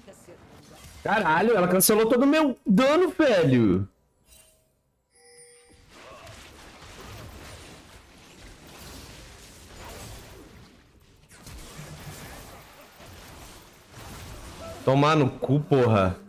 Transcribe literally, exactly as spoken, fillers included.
Caralho, ela cancelou todo o meu dano, velho. Tomar no cu, porra.